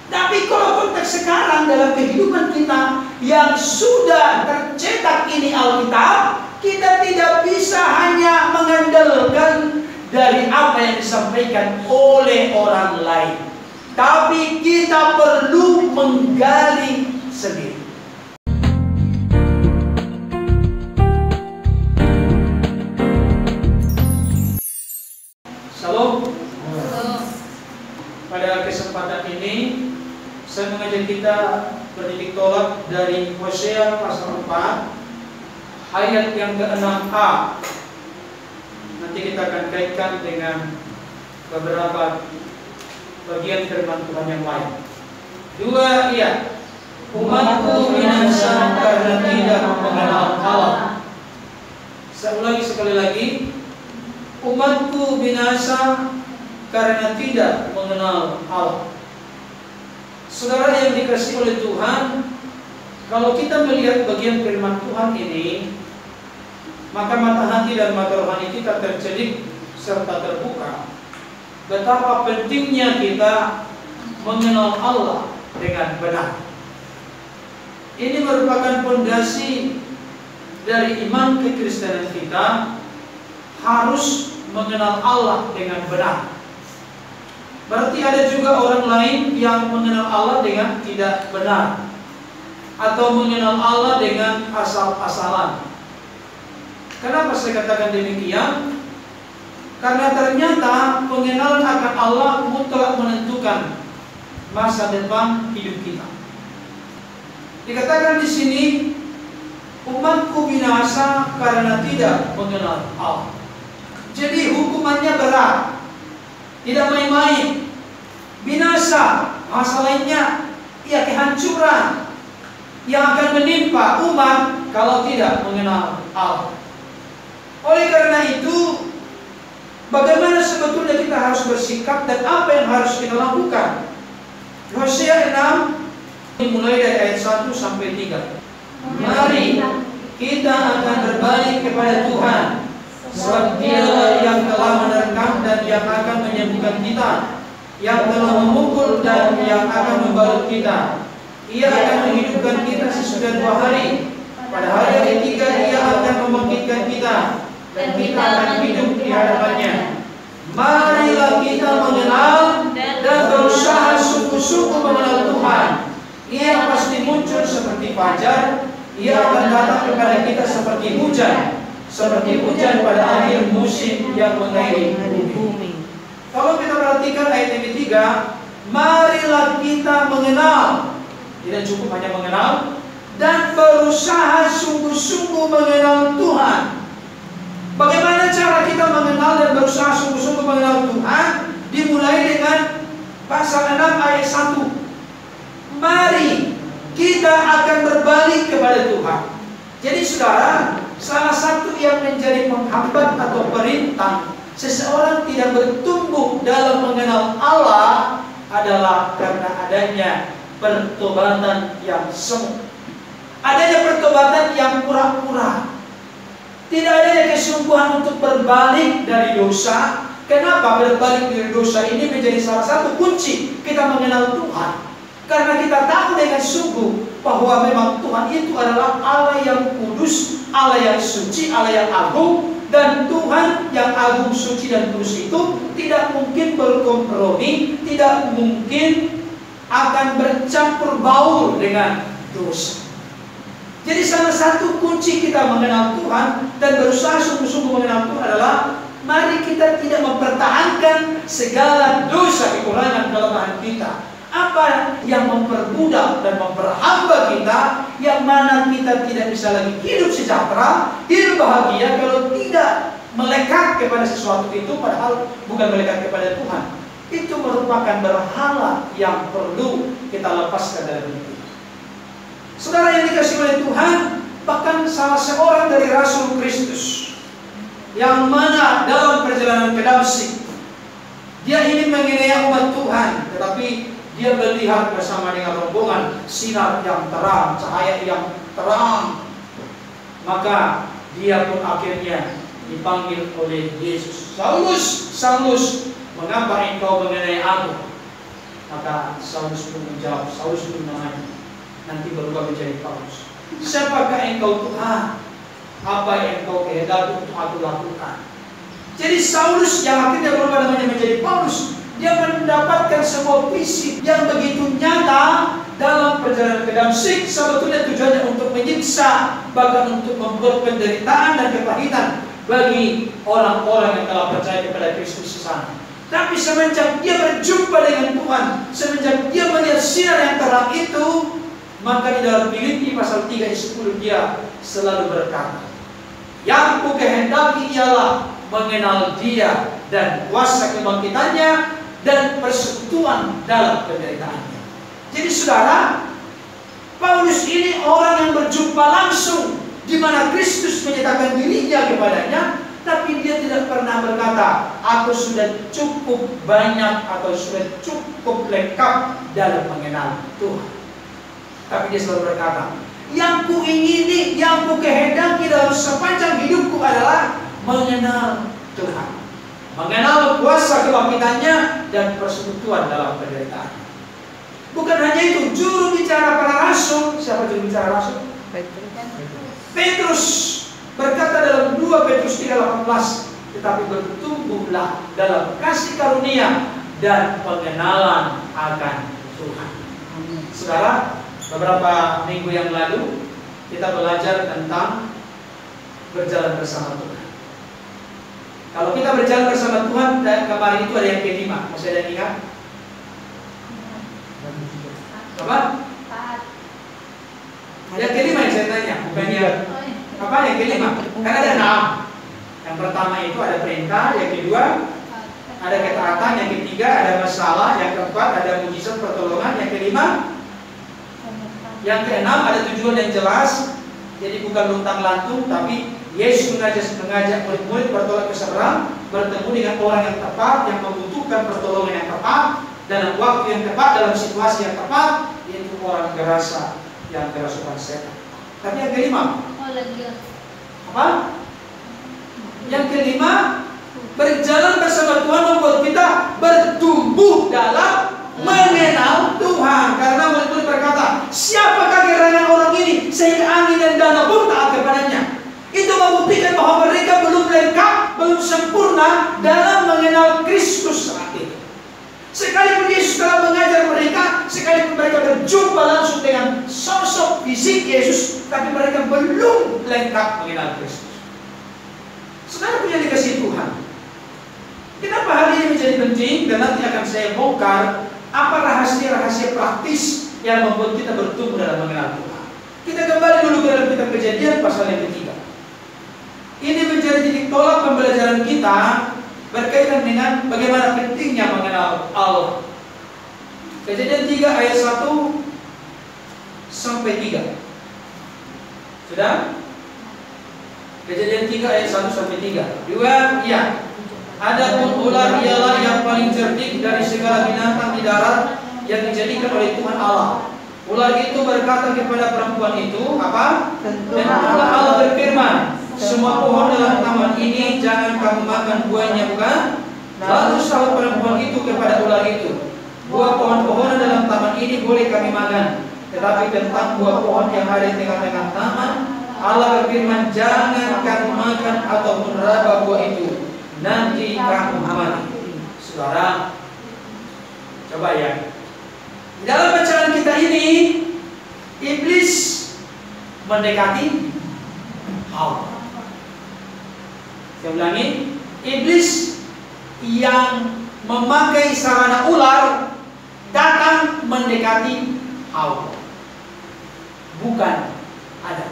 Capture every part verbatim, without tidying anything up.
Tapi kalau konteks sekarang dalam kehidupan kita yang sudah tercetak ini Alkitab, kita tidak bisa hanya mengandalkan dari apa yang disampaikan oleh orang lain, tapi kita perlu menggali sendiri. Shalom. Pada kesempatan ini saya mengajak kita berdidik tolak dari Hosea pasal empat ayat yang ke enam a. Nanti kita akan kaitkan dengan beberapa bagian firman Tuhan yang lain. Dua, iya. Umatku binasa karena tidak mengenal Allah. Saya ulangi sekali lagi. Umatku binasa karena tidak mengenal Allah. Saudara yang dikasihi oleh Tuhan, kalau kita melihat bagian firman Tuhan ini, maka mata hati dan mata rohani kita tercelik serta terbuka betapa pentingnya kita mengenal Allah dengan benar. Ini merupakan fondasi dari iman kekristenan kita, harus mengenal Allah dengan benar. Berarti ada juga orang lain yang mengenal Allah dengan tidak benar, atau mengenal Allah dengan asal-asalan. Kenapa saya katakan demikian? Karena ternyata pengenalan akan Allah mutlak menentukan masa depan hidup kita. Dikatakan di sini, umatku binasa karena tidak mengenal Allah. Jadi hukumannya berat, tidak main-main. Binasa, bahasa lainnya, ya kehancuran yang akan menimpa umat kalau tidak mengenal Allah. Oleh karena itu, bagaimana sebetulnya kita harus bersikap dan apa yang harus kita lakukan? Hosea enam mulai dari ayat satu sampai tiga. Mari kita akan berbalik kepada Tuhan, sebab Dialah yang telah menerkam dan yang akan menyembuhkan kita, yang telah memukul dan yang akan membalut kita. Ia akan menghidupkan kita sesudah dua hari. Pada hari yang ketiga Ia akan membangkitkan kita, dan kita akan hidup di hadapannya. Marilah kita mengenal dan berusaha sungguh-sungguh mengenal Tuhan. Ia pasti muncul seperti fajar. Ia akan datang kepada kita seperti hujan, seperti hujan pada akhir musim yang mengairi bumi. Kalau kita perhatikan ayat yang ketiga, marilah kita mengenal. Tidak cukup hanya mengenal, dan berusaha sungguh-sungguh mengenal Tuhan. Bagaimana cara kita mengenal dan berusaha sungguh-sungguh mengenal Tuhan? Dimulai dengan pasal enam ayat satu. Mari kita akan berbalik kepada Tuhan. Jadi saudara, salah satu yang menjadi penghambat atau perintah seseorang tidak bertumbuh dalam mengenal Allah adalah karena adanya pertobatan yang semu. Adanya pertobatan yang pura-pura. Tidak adanya kesungguhan untuk berbalik dari dosa. Kenapa berbalik dari dosa ini menjadi salah satu kunci kita mengenal Tuhan? Karena kita tahu dengan sungguh bahwa memang Tuhan itu adalah Allah yang kudus, Allah yang suci, Allah yang agung. Dan Tuhan yang agung, suci, dan kudus itu tidak mungkin berkompromi, tidak mungkin akan bercampur baur dengan dosa. Jadi salah satu kunci kita mengenal Tuhan dan berusaha sungguh-sungguh mengenal Tuhan adalah mari kita tidak mempertahankan segala dosa, kekurangan, kelemahan kita. Apa yang memperbudak dan memperhamba kita, yang mana kita tidak bisa lagi hidup sejahtera, hidup bahagia kalau tidak melekat kepada sesuatu itu, padahal bukan melekat kepada Tuhan. Itu merupakan berhala yang perlu kita lepaskan dari hidup kita. Saudara yang dikasihi oleh Tuhan, bahkan salah seorang dari Rasul Kristus yang mana dalam perjalanan ke Damsyik, dia ingin mengintai umat Tuhan, tetapi dia melihat bersama dengan rombongan sinar yang terang, cahaya yang terang. Maka dia pun akhirnya dipanggil oleh Yesus. Saulus, Saulus, mengapa engkau mengenai aku? Maka Saulus pun menjawab, Saulus pun namanya, nanti berubah menjadi Paulus. Siapakah engkau Tuhan? Apa yang engkau kehendaki untuk aku lakukan? Jadi Saulus yang akhirnya berubah namanya menjadi Paulus, dia mendapatkan sebuah visi yang begitu nyata dalam perjalanan ke Damsyik. Sebetulnya tujuannya untuk menyiksa, bahkan untuk membuat penderitaan dan kepahitan bagi orang-orang yang telah percaya kepada Kristus di sana. Tapi semenjak dia berjumpa dengan Tuhan, semenjak dia melihat sinar yang terang itu, maka di dalam Filipi pasal tiga ayat sepuluh dia selalu berkata, yang ku kehendaki ialah mengenal dia dan kuasa kebangkitannya dan persekutuan dalam penderitaannya. Jadi saudara, Paulus ini orang yang berjumpa langsung di mana Kristus menyatakan dirinya kepadanya, tapi dia tidak pernah berkata, aku sudah cukup banyak atau sudah cukup lengkap dalam mengenal Tuhan. Tapi dia selalu berkata, yang ku ingini, yang ku kehendaki dalam sepanjang hidupku adalah mengenal Tuhan, mengenal kuasa kebangkitannya dan persekutuan dalam penderitaan. Bukan hanya itu, juru bicara para rasul, siapa juru bicara rasul? Petrus. Petrus berkata dalam dua Petrus tiga delapan belas, tetapi bertumbuhlah dalam kasih karunia dan pengenalan akan Tuhan. Saudara, beberapa minggu yang lalu kita belajar tentang berjalan bersama Tuhan. Kalau kita berjalan bersama Tuhan, dan kemarin itu ada yang kelima, masih ada yang ingat? Apa? Yang kelima yang saya tanya, bukan yang apa? Yang kelima, kan ada enam. Yang pertama itu ada perintah, yang kedua ada ketaatan, yang ketiga ada masalah, yang keempat ada mujizat pertolongan, yang kelima, yang keenam ada tujuan yang jelas. Jadi bukan luntang lantung, tapi Yesus mengajak mengajak murid-murid bertolak ke seberang, bertemu dengan orang yang tepat, yang membutuhkan pertolongan yang tepat, dalam waktu yang tepat, dalam situasi yang tepat, yaitu orang gerasa yang kerasukan setan. Tapi yang kelima, apa? Yang kelima, berjalan bersama Tuhan membuat kita bertumbuh dalam mengenal Tuhan. Karena murid-murid berkata, siapakah gerangan orang ini sehingga angin dan danau pun taat kepadanya? Itu membuktikan bahwa mereka belum lengkap, belum sempurna dalam mengenal Kristus saat itu. Sekalipun Yesus telah mengajar mereka, sekalipun mereka berjumpa langsung dengan sosok fisik Yesus, tapi mereka belum lengkap mengenal Kristus. Saudara punya dikasih Tuhan. Kenapa hal ini menjadi penting? Dan nanti akan saya bongkar apa rahasia-rahasia praktis yang membuat kita bertumbuh dalam mengenal Tuhan. Kita kembali dulu ke dalam kitab Kejadian pasal yang ketiga. Ini menjadi titik tolak pembelajaran kita berkaitan dengan bagaimana pentingnya mengenal Allah. Kejadian tiga ayat satu sampai tiga. Sudah? Kejadian tiga ayat satu sampai tiga. Dua, iya. Adapun ular ialah yang paling cerdik dari segala binatang di darat yang dijadikan oleh Tuhan Allah. Ular itu berkata kepada perempuan itu, apa? Dan Allah berfirman, semua pohon dalam taman ini jangan kamu makan buahnya, bukan? Lalu sahut perempuan itu kepada ular itu, buah pohon-pohonan dalam taman ini boleh kami makan, tetapi tentang buah pohon yang ada di tengah-tengah taman, Allah berfirman, jangan kamu makan ataupun raba buah itu, nanti kamu mati. Saudara, coba ya. Di dalam bacaan kita ini, iblis mendekati Hawa. Saya ulangi, iblis yang memakai sarana ular datang mendekati Hawa, bukan Adam.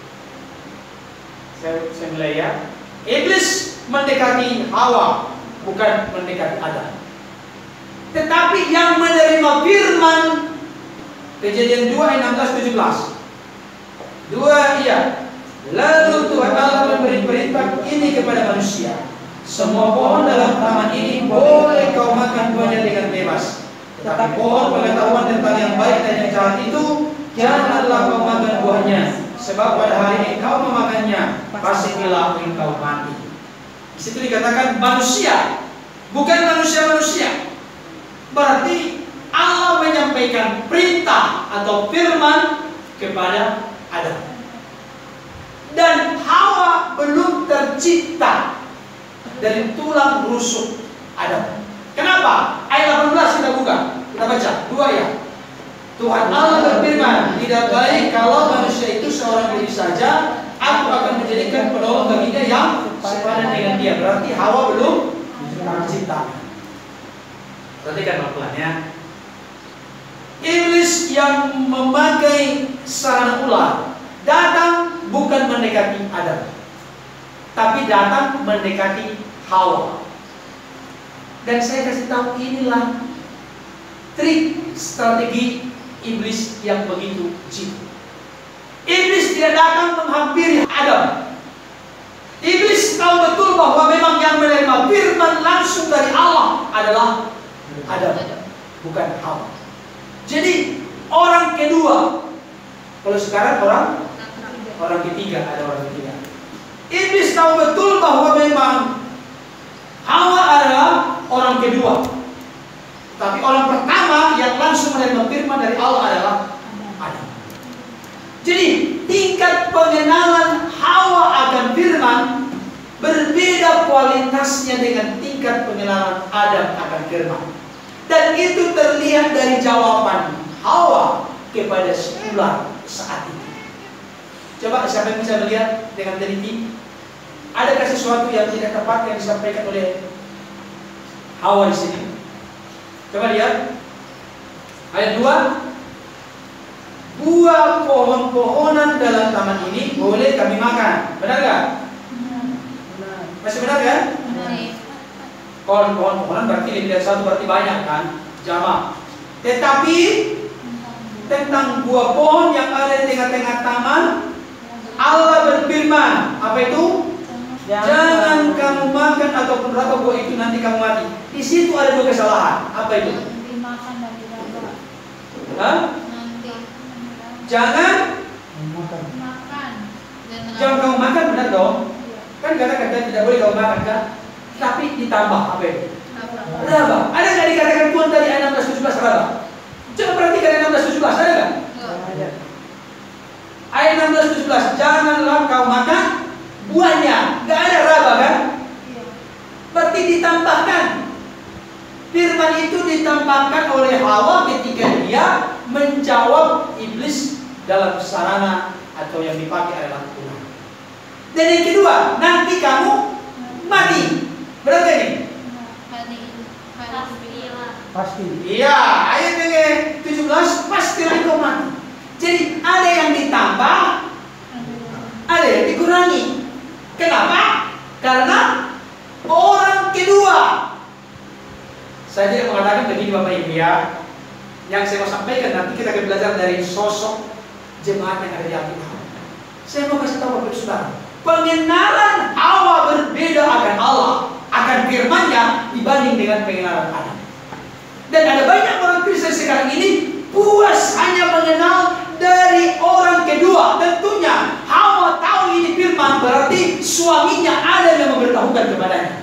Saya, saya mulai ya. Iblis mendekati Hawa, bukan mendekati Adam. Tetapi yang menerima firman, Kejadian dua ayat enam belas tujuh belas. Dua, iya. Lalu Tuhan Allah memberi perintah ini kepada manusia, semua pohon dalam taman ini boleh kau makan buahnya dengan bebas, tetapi pohon pengetahuan tentang yang baik dan yang jahat itu janganlah kau makan buahnya, sebab pada hari ini kau memakannya pastilah engkau mati. Di situ dikatakan manusia, bukan manusia-manusia. Berarti Allah menyampaikan perintah atau firman kepada Adam. Dan Hawa belum tercipta dari tulang rusuk Adam. Kenapa? Ayat delapan belas kita buka, kita baca dua ya. Tuhan Allah berfirman, tidak baik kalau manusia itu seorang diri saja. Aku akan menjadikan penolong baginya yang sepadan dengan dia. Berarti Hawa belum tercipta. Perhatikan pelan-pelan ya. Iblis yang memakai sarana ular datang bukan mendekati Adam, tapi datang mendekati Hawa. Dan saya kasih tahu, inilah trik strategi iblis yang begitu jitu. Iblis tidak datang menghampiri Adam. Iblis tahu betul bahwa memang yang menerima firman langsung dari Allah adalah Adam, bukan Hawa. Jadi orang kedua, kalau sekarang orang orang ketiga, ada orang ketiga. Iblis tahu betul bahwa memang Hawa adalah orang kedua, tapi orang pertama yang langsung menerima firman dari Allah adalah Adam. Jadi tingkat pengenalan Hawa akan firman berbeda kualitasnya dengan tingkat pengenalan Adam akan firman. Dan itu terlihat dari jawaban Hawa kepada si ular saat itu. Coba siapa yang bisa melihat dengan teliti? Adakah sesuatu yang tidak tepat yang disampaikan oleh Hawa di sini? Coba lihat ayat dua. Buah pohon-pohonan dalam taman ini boleh kami makan. Benar gak? Masih benar kan? Kalau pohon-pohonan berarti lebih dari satu, berarti banyak kan? Jamak. Tetapi tentang buah pohon yang ada di tengah-tengah taman, Allah berfirman, apa itu? Jangan, Jangan kamu makan ataupun raba buah itu, nanti kamu mati. Di situ ada dua kesalahan. Apa itu? Dimakan dari raba. Hah? Jangan makan. Jangan kamu makan, benar dong? Kan kata-kata tidak boleh kamu makan kan? Tapi ditambah apa itu? Raba. Ada nggak dikatakan Tuhan tadi ayat enam belas tujuh belas raba? Coba perhatikan ayat enam belas tujuh belas, ada nggak? Ada. Ayat enam belas tujuh belas, janganlah kau makan buahnya. Nggak ada raba kan? Berarti ditambahkan. Firman itu ditambahkan oleh Hawa ketika dia menjawab iblis dalam sarana atau yang dipakai adalah ular. Dan yang kedua, nanti kamu mati. Berarti ini? Pasti. Iya, ayat yang tujuh belas pastilah kau mati. Jadi ada yang ditambah, ada yang dikurangi. Kenapa? Karena orang kedua. Saya tidak mengatakan begini Bapak Ibu ya. Yang saya mau sampaikan nanti kita akan belajar dari sosok jemaat yang ada di Alkitab. Saya mau kasih tahu Bapak Ibu Saudara, pengenalan Hawa berbeda akan Allah, akan firman-Nya dibanding dengan pengenalan Adam. Dan ada banyak orang Kristen sekarang ini puas hanya mengenal dari orang kedua. Tentunya Hawa tahu ini firman, berarti suaminya ada yang memberitahukan kepadanya.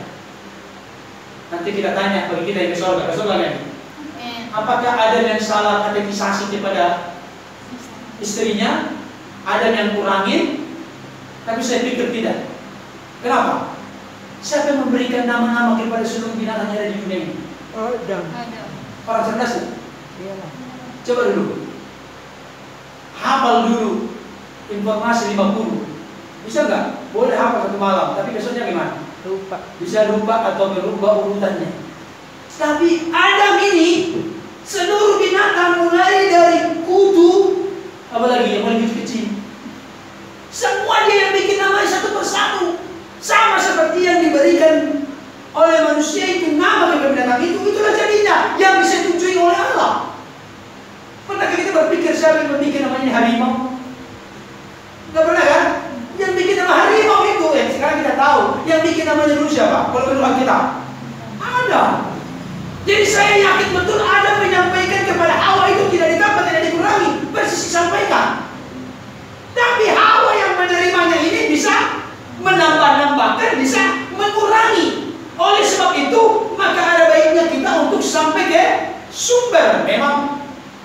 Nanti kita tanya bagi kita yang ke surga, ke surga kan? Apakah ada yang salah katekisasi kepada istrinya? Ada yang kurangin? Tapi saya pikir tidak. Kenapa? Siapa yang memberikan nama-nama kepada seluruh binatang yang ada di dunia ini? Adam. Orang cerdas ya? Coba dulu hafal dulu informasi lima puluh. Bisa nggak? Boleh hafal satu malam, tapi besoknya gimana? Lupa. Bisa lupa atau berubah urutannya. Tapi Adam ini seluruh binatang mulai dari kutu, apalagi yang paling kecil, semua dia yang bikin namanya satu persatu, sama seperti yang diberikan oleh manusia itu nama kepada binatang itu. Itulah jadinya yang bisa ditunjukkan oleh Allah. Pernahkah kita berpikir siapa yang membuat namanya harimau? Enggak pernah kan? Yang bikin nama harimau itu, eh sekarang kita tahu. Yang bikin namanya dulu siapa? Kalau menurut kita ada. Jadi saya yakin betul ada menyampaikan kepada Hawa itu tidak ditambah, tidak dikurangi, persis disampaikan. Tapi Hawa yang menerimanya ini bisa menambah-nambahkan, bisa mengurangi. Oleh sebab itu, maka ada baiknya kita untuk sampai ke sumber. Memang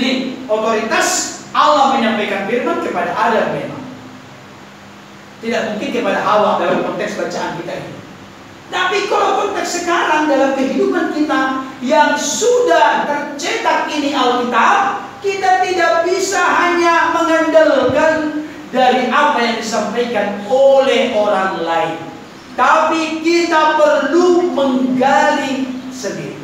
Gini, otoritas Allah menyampaikan firman kepada Adam memang. Tidak mungkin kepada Hawa dalam konteks bacaan kita ini. Tapi kalau konteks sekarang dalam kehidupan kita yang sudah tercetak ini Alkitab, kita tidak bisa hanya mengandalkan dari apa yang disampaikan oleh orang lain. Tapi kita perlu menggali sendiri.